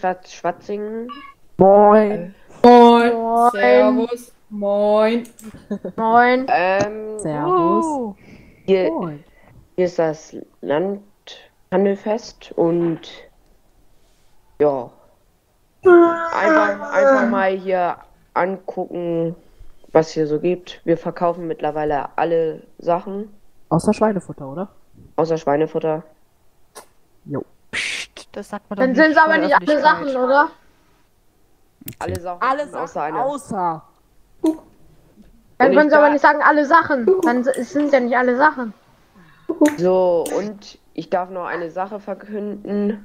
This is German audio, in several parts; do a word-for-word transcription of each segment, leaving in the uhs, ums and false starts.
Stadt Schwatzingen. Moin. Moin. Moin. Servus. Moin. Moin. Ähm, Servus. uh, hier, Moin. hier ist das Landhandelfest und ja, einfach, einfach mal hier angucken, was hier so gibt. Wir verkaufen mittlerweile alle Sachen, Außer Schweinefutter, oder? außer Schweinefutter. Jo. Psst, das sagt man doch Dann nicht sind es vor aber der nicht alle Sachen, Öffentlichkeit. oder? Alle Sachen Alle außer Sachen einer. außer. Dann Und können ich sie aber da- nicht sagen alle Sachen. Dann sind es ja nicht alle Sachen. So, und ich darf noch eine Sache verkünden.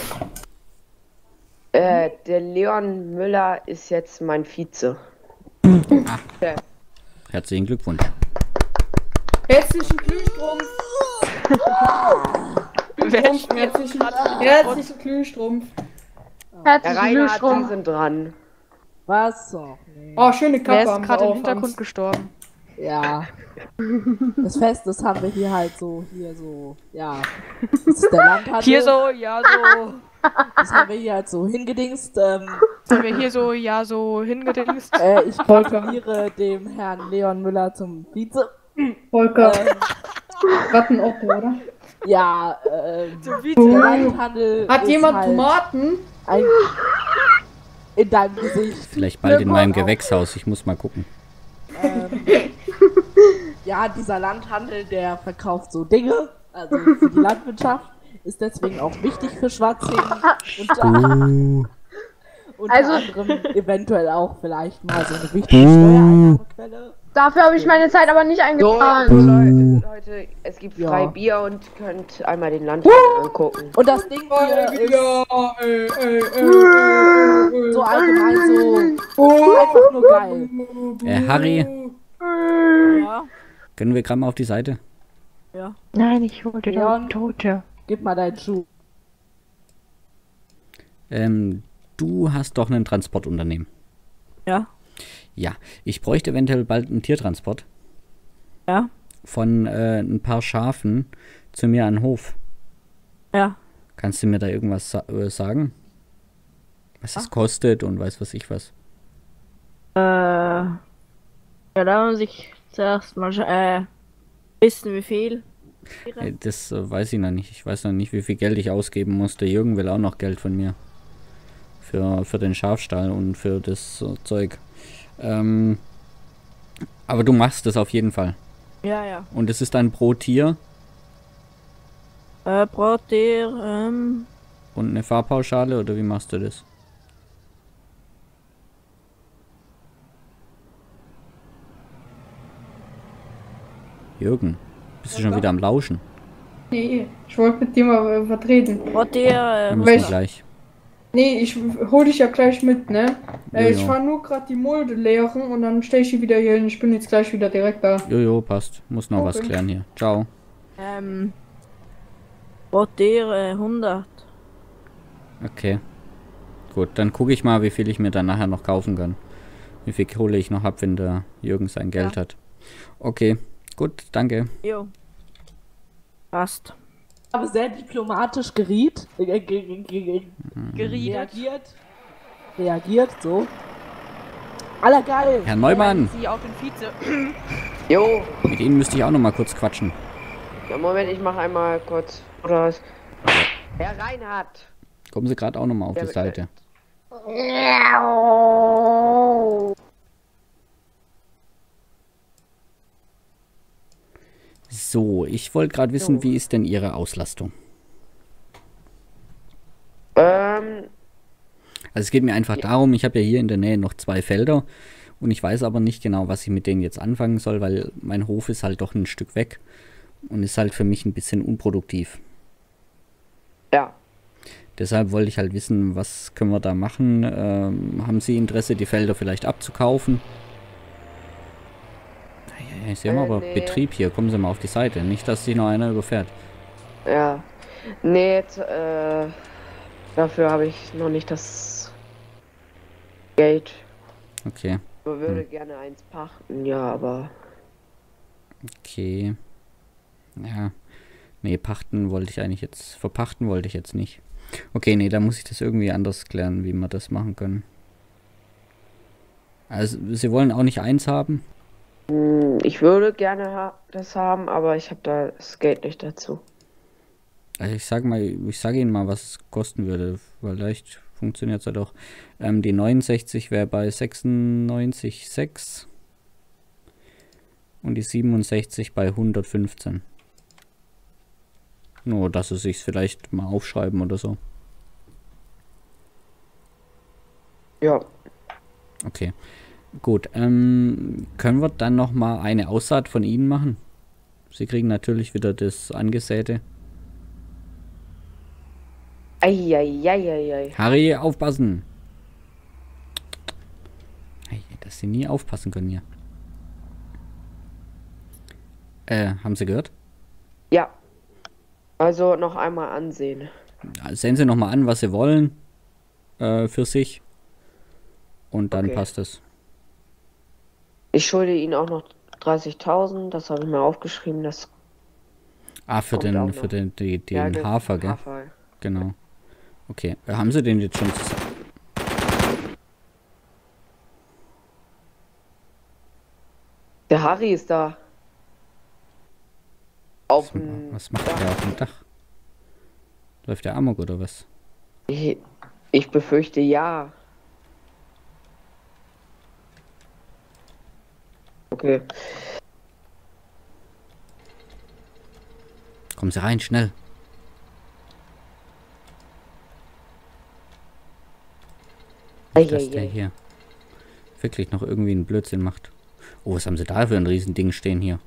Äh, der Leon Müller ist jetzt mein Vize. Ja. Herzlichen Glückwunsch. Herzlichen Glühstrumpf. Wer Strumpf, spielt herzlichen, gerade? herzlichen Glühstrumpf. Herr Herzlichen Reinhard, Sie Glückwunsch. sind dran. Was so? Nee. Oh, schöne Kappe Wer ist haben sie gerade im auf, Hintergrund Hans. gestorben? Ja. Das Fest, das haben wir hier halt so, hier so, ja. Das ist der Landhandel. Hier so, ja so. Das haben wir hier halt so hingedingst. Ähm, Haben wir hier so, ja so hingedingst. äh, ich gratuliere dem Herrn Leon Müller zum Vize. Volker, Ähm, Ratten-Otto, oder? ja, ähm, Zum der Vize. Landhandel Hat ist jemand halt Tomaten? ein in deinem Gesicht. Vielleicht bald in meinem auch. Gewächshaus. Ich muss mal gucken. Ähm, ja, dieser Landhandel, der verkauft so Dinge, also für die Landwirtschaft, ist deswegen auch wichtig für Schwarzingen. Unter, Uh, unter Also- anderem eventuell auch vielleicht mal so eine wichtige Steuereinnahmequelle. Dafür habe ich meine Zeit aber nicht So, eingeplant. Leute, Leute, es gibt Ja. frei Bier und könnt einmal den Landhandel angucken. Und das Ding hier ist Ja, ey, ey, ey, ey, ey, so allgemein so Oh. einfach nur geil. äh, Harry, Ja, können wir gerade mal auf die Seite? ja. Nein, ich wollte Leon. doch Tote. Gib mal deinen Schuh. Ähm, du hast doch ein Transportunternehmen. Ja. Ja, ich bräuchte eventuell bald einen Tiertransport Ja. von äh, ein paar Schafen zu mir an den Hof. Ja. Kannst du mir da irgendwas sa äh, sagen? Was es Ah. kostet und weiß was ich was. Äh, ja, da muss ich zuerst mal äh, wissen, wie viel. Äh, das äh, weiß ich noch nicht. Ich weiß noch nicht, wie viel Geld ich ausgeben muss. Der Jürgen will auch noch Geld von mir. Für, für den Schafstall und für das äh, Zeug. Ähm, aber du machst das auf jeden Fall. Ja, ja. Und es ist dann pro Tier Äh, braucht ihr, ähm, und eine Fahrpauschale oder wie machst du das? Jürgen, bist du schon wieder am Lauschen? Nee, ich wollte mit dir mal äh, vertreten. braucht ihr, Wir äh, müssen welch- gleich. Nee, ich hol dich ja gleich mit, ne? Äh, ich Jojo. fahr nur gerade die Mulde leeren und dann stell ich die wieder hier hin. Ich bin jetzt gleich wieder direkt da. Jojo, passt. Muss noch was Okay. klären hier. Ciao. ähm, braucht ihr, äh, hundert. Okay. Gut, dann gucke ich mal, wie viel ich mir dann nachher noch kaufen kann. Wie viel Kohle ich noch habe, wenn der Jürgen sein Geld hat. Okay, gut, danke. Jo. Passt. Aber sehr diplomatisch geriet. Äh, ge- ge- ge- ge- Geriedet. reagiert. Reagiert, so. Aller geil. Herr Neumann, Sie auf den Vize. Jo, mit Ihnen müsste ich auch noch mal kurz quatschen. ja, Moment, ich mache einmal kurz. Oder was? Herr Reinhard. Kommen Sie gerade auch noch mal auf Ja, die bitte. Seite. So, ich wollte gerade wissen, So. wie ist denn Ihre Auslastung? Ähm, Also es geht mir einfach darum, ich habe ja hier in der Nähe noch zwei Felder und ich weiß aber nicht genau, was ich mit denen jetzt anfangen soll, weil mein Hof ist halt doch ein Stück weg und ist halt für mich ein bisschen unproduktiv. ja. Deshalb wollte ich halt wissen, was können wir da machen? Ähm, haben Sie Interesse, die Felder vielleicht abzukaufen? Ja, Sie haben Äh, aber nee. Betrieb hier, kommen Sie mal auf die Seite. Nicht, dass sich noch einer überfährt. Ja. Nee, jetzt, äh, dafür habe ich noch nicht das Geld. Okay, Ich würde gerne eins pachten, ja, aber. okay. Ja, nee, pachten wollte ich eigentlich jetzt, verpachten wollte ich jetzt nicht. Okay, nee, da muss ich das irgendwie anders klären, wie wir das machen können. Also, Sie wollen auch nicht eins haben? Hm, Ich würde gerne ha das haben, aber ich habe da das Geld nicht dazu. Also ich sag mal, ich sage Ihnen mal, was es kosten würde. Vielleicht funktioniert es ja doch. Ähm, die neunundsechzig wäre bei sechsundneunzig Komma sechs und die siebenundsechzig bei hundertfünfzehn. Nur, dass Sie sich vielleicht mal aufschreiben oder so. Ja, Okay, gut. Ähm, können wir dann noch mal eine Aussaat von Ihnen machen? Sie kriegen natürlich wieder das Angesäte. eieieiei. Harry, aufpassen! Hey, dass Sie nie aufpassen können hier. Äh, haben Sie gehört? Ja, also noch einmal ansehen. Sehen Sie noch mal an, was Sie wollen äh, für sich. Und dann Okay. passt es. Ich schulde Ihnen auch noch dreißigtausend, das habe ich mir aufgeschrieben. Das Ah, für Kommt den, auch für noch. den, die, den Ja, ge- Hafer, gell? Hafer. Genau. Okay. Äh, haben Sie den jetzt schon zusammen? Der Harry ist da. Auf Was, dem was macht der auf dem Dach? Läuft der Amok oder was? Ich, ich befürchte ja. Okay. Kommen Sie rein, schnell. Nicht, dass der Eieiei. hier wirklich noch irgendwie einen Blödsinn macht. Oh, was haben Sie da für ein Riesending stehen hier?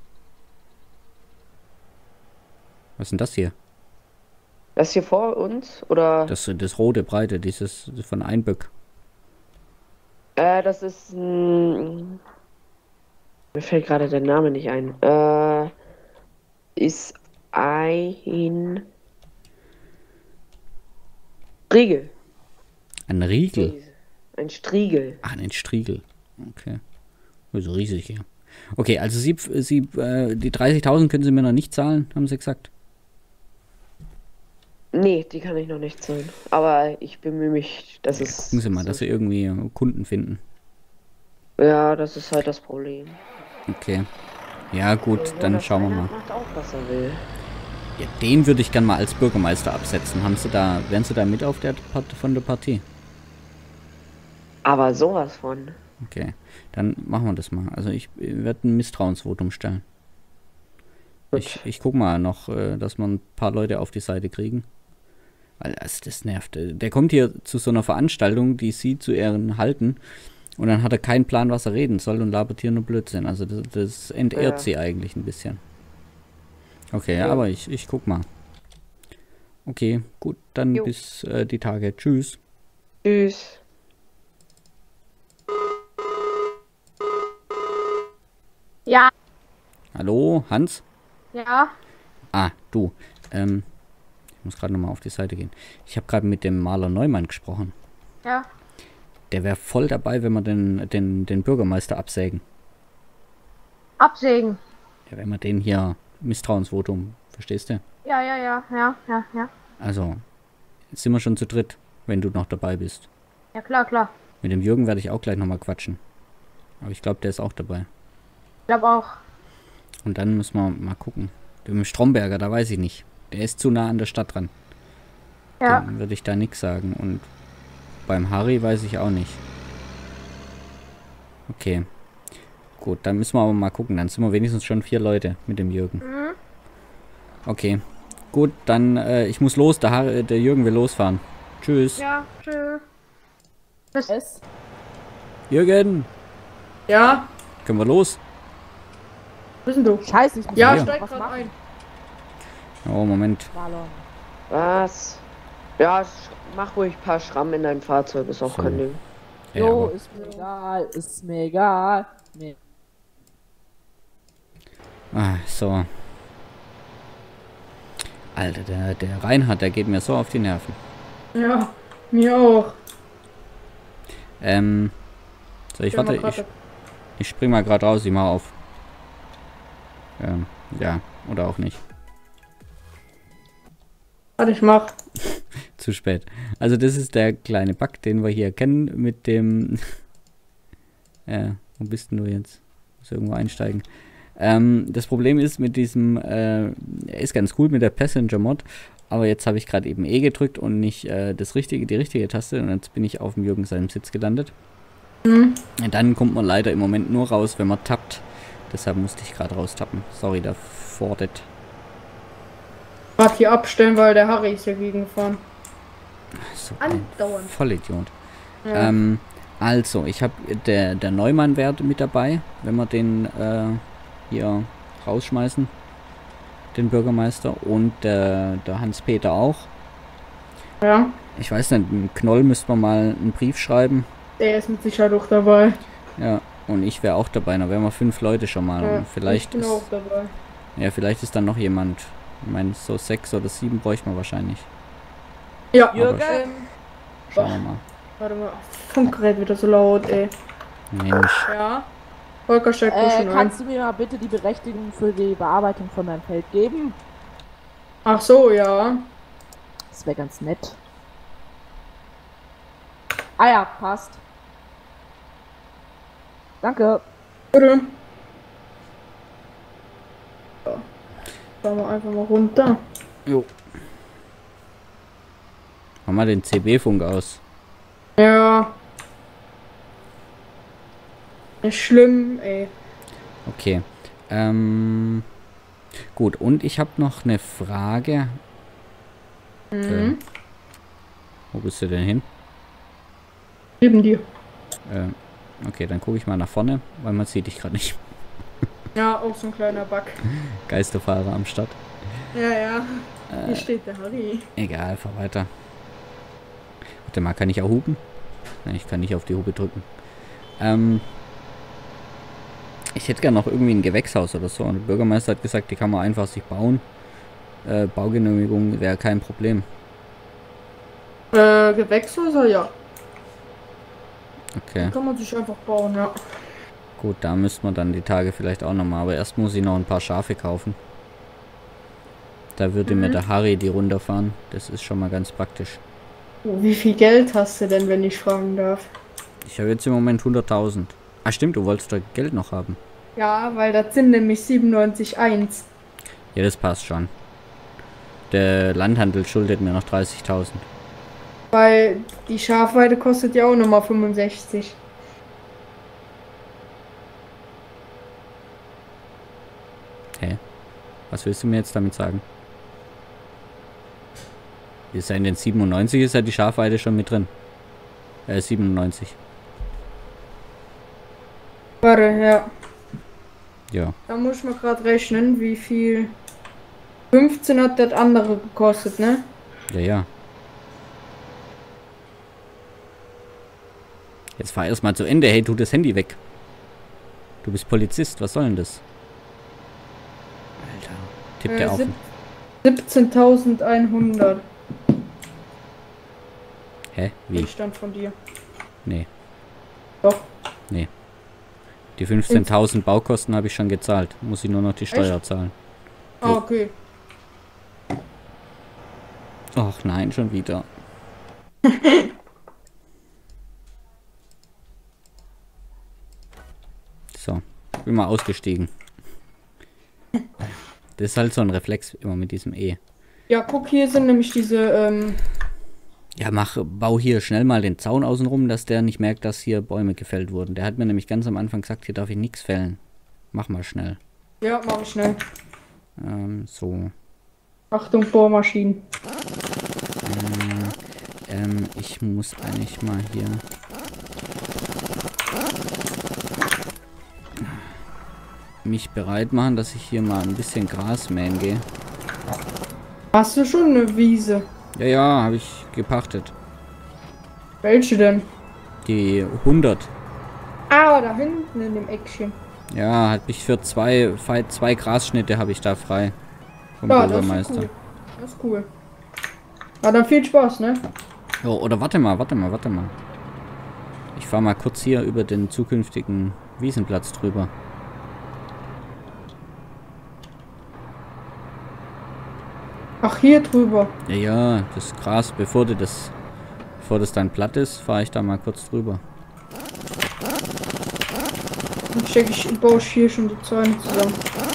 Was ist denn das hier? Das hier vor uns? Oder? Das, das rote Breite, dieses von Einböck. Äh, das ist ein. Mir fällt gerade der Name nicht ein. Äh, ist ein Striegel. Ein Riegel. Ein Striegel. Ah, ein Striegel. Okay. So riesig hier. Okay, also Sie, Sie äh, die dreißigtausend können Sie mir noch nicht zahlen, haben Sie gesagt. Nee, die kann ich noch nicht zahlen. Aber ich bemühe mich, dass es. Gucken Sie mal, dass Sie irgendwie Kunden finden. Ja, das ist halt das Problem. Okay. Ja, gut, Der dann schauen wir Reinhard mal. macht auch, was er will. Ja, den würde ich gern mal als Bürgermeister absetzen. Haben Sie da, wären Sie da mit auf der Part von der Partie? Aber sowas von. Okay, dann machen wir das mal. Also ich werde ein Misstrauensvotum stellen. Ich, ich guck mal noch, äh, dass wir ein paar Leute auf die Seite kriegen. Weil das, das nervt. Der kommt hier zu so einer Veranstaltung, die Sie zu Ehren halten. Und dann hat er keinen Plan, was er reden soll und labert hier nur Blödsinn. Also das, das entehrt Ja. Sie eigentlich ein bisschen. Okay, ja, Ja. aber ich, ich guck mal. Okay, gut, dann Jo. bis äh, die Tage. Tschüss. Tschüss. Ja, Hallo, Hans? ja, Ah, du. Ähm, ich muss gerade nochmal auf die Seite gehen. Ich habe gerade mit dem Maler Neumann gesprochen. ja. Der wäre voll dabei, wenn wir den, den, den Bürgermeister absägen. Absägen. Ja, wenn wir den hier Misstrauensvotum, verstehst du? Ja, ja, ja, ja, ja, ja. Also, jetzt sind wir schon zu dritt, wenn du noch dabei bist. Ja, klar, klar. Mit dem Jürgen werde ich auch gleich nochmal quatschen. Aber ich glaube, der ist auch dabei. Ich glaube auch. Und dann müssen wir mal gucken. Dem Stromberger, da weiß ich nicht. Der ist zu nah an der Stadt dran. Ja. Dann würde ich da nichts sagen. Und beim Harry weiß ich auch nicht. Okay. Gut, dann müssen wir aber mal gucken. Dann sind wir wenigstens schon vier Leute mit dem Jürgen. Mhm. Okay. Gut, dann, äh, ich muss los. Der, Harry, der Jürgen will losfahren. Tschüss. Ja, tschüss. Bis. Es Jürgen, Ja, können wir los? wo bist denn du? Scheiße, ich muss Ja, Hier. steig was grad machen. ein. Oh, Moment. Marlon. Was? Ja, sch- mach ruhig ein paar Schrammen in dein Fahrzeug, ist auch So. kein Ding. Ja, Jo, aber, ist mir egal, ist mir egal. Nee. ah, so. Alter, der, der Reinhard, der geht mir so auf die Nerven. Ja, mir auch. Ähm, so, ich Bin mal warte, grad ich, ich spring mal gerade raus, ich mach auf. Ähm, ja, oder auch nicht. Warte, ich mach. Zu spät. Also das ist der kleine Bug, den wir hier kennen mit dem... ja, wo bist denn du jetzt? Muss irgendwo einsteigen. Ähm, das Problem ist mit diesem... Äh, er ist ganz cool mit der Passenger-Mod, aber jetzt habe ich gerade eben E gedrückt und nicht äh, das richtige, die richtige Taste und jetzt bin ich auf dem Jürgen seinem Sitz gelandet. Mhm. Und dann kommt man leider im Moment nur raus, wenn man tappt. Deshalb musste ich gerade raustappen. Sorry, da fordert. Gerade hier abstellen, weil der Harry ist hier gegengefahren. So ein Andauernd. Vollidiot. Ja. Ähm, also, ich habe der, der Neumann-Wert mit dabei, wenn wir den äh, hier rausschmeißen. Den Bürgermeister und der, der Hans-Peter auch. ja, Ich weiß nicht, ein Knoll müsste man mal einen Brief schreiben. der ist mit Sicherheit auch dabei. Ja, und ich wäre auch dabei. Da wären wir fünf Leute schon mal. Ja, und vielleicht ich bin ist, auch dabei. ja, vielleicht ist dann noch jemand. Ich meine, so sechs oder sieben bräuchte man wahrscheinlich. Ja, Jürgen? ähm, Schauen wir mal. warte mal. Funkgerät wieder so laut, ey. Mensch. Ja. Volker steckt mich Äh, schon ein. kannst du mir mal bitte die Berechtigung für die Bearbeitung von deinem Feld geben? Ach so, ja. Das wäre ganz nett. Ah ja, passt. Danke. Bitte. So. Fahren wir einfach mal runter. Jo. Mach mal den C B-Funk aus. Ja. Ist schlimm, ey. Okay. Ähm. Gut, und ich habe noch eine Frage. Mhm. Äh, wo bist du denn hin? Neben dir. Ähm, okay, dann gucke ich mal nach vorne, weil man sieht dich gerade nicht. Ja, auch so ein kleiner Bug. Geisterfahrer am Start. Ja, ja. Äh, Hier steht der Harry. Egal, fahr weiter. Warte mal, kann ich auch hupen? Nein, ich kann nicht auf die Hupe drücken. Ähm. Ich hätte gerne noch irgendwie ein Gewächshaus oder so. Und der Bürgermeister hat gesagt, die kann man einfach sich bauen. Äh, Baugenehmigung wäre kein Problem. Äh, Gewächshäuser, ja. Okay, Kann man sich einfach bauen, ja. gut, da müssten wir dann die Tage vielleicht auch nochmal. Aber erst muss ich noch ein paar Schafe kaufen. Da würde Mhm. mir der Harry die runterfahren. Das ist schon mal ganz praktisch. Oh, wie viel Geld hast du denn, wenn ich fragen darf? Ich habe jetzt im Moment hunderttausend. Ah stimmt, du wolltest doch Geld noch haben. Ja, weil das sind nämlich siebenundneunzig Komma eins. Ja, das passt schon. Der Landhandel schuldet mir noch dreißigtausend. Weil die Schafweide kostet ja auch nochmal fünfundsechzig. Hä? Was willst du mir jetzt damit sagen? Ist ja in den siebenundneunzig ist ja die Schafweide schon mit drin. Äh, siebenundneunzig. Warte, ja. Ja. Da muss ich mal gerade rechnen, wie viel. fünfzehn hat das andere gekostet, ne? Ja, ja. Jetzt fahr erstmal zu Ende. Hey, tu das Handy weg. Du bist Polizist. Was soll denn das? Alter. Tippt Äh, der auf. sieb- siebzehntausendeinhundert. Hä? Wie? Stand von dir. Nee. Doch. Die fünfzehntausend Baukosten habe ich schon gezahlt. Muss ich nur noch die Steuer zahlen. Ah, okay. Och nein, schon wieder. So, bin mal ausgestiegen. Das ist halt so ein Reflex immer mit diesem E. Ja, guck, hier sind nämlich diese, ähm, Ja, mach, bau hier schnell mal den Zaun außenrum, dass der nicht merkt, dass hier Bäume gefällt wurden. Der hat mir nämlich ganz am Anfang gesagt, hier darf ich nichts fällen. Mach mal schnell. ja, mach ich schnell. Ähm, so. Achtung, Bohrmaschinen. Äh, ähm, ich muss eigentlich mal hier... mich bereit machen, dass ich hier mal ein bisschen Gras mähen gehe. Hast du schon eine Wiese? Ja, ja, habe ich gepachtet. Welche denn? Die hundert. Ah, da hinten in dem Eckchen. Ja, hat mich für zwei, zwei, zwei Grasschnitte habe ich da frei. Vom Ja, das ist Bürgermeister. cool. Das ist cool. Ja, dann viel Spaß, ne? Oh, oder warte mal, warte mal, warte mal. Ich fahre mal kurz hier über den zukünftigen Wiesenplatz drüber. Ach, hier drüber. Ja, ja, das Gras, bevor du das, bevor das dann platt ist, fahre ich da mal kurz drüber. Dann stecke ich, baue ich hier schon die Zäune zusammen.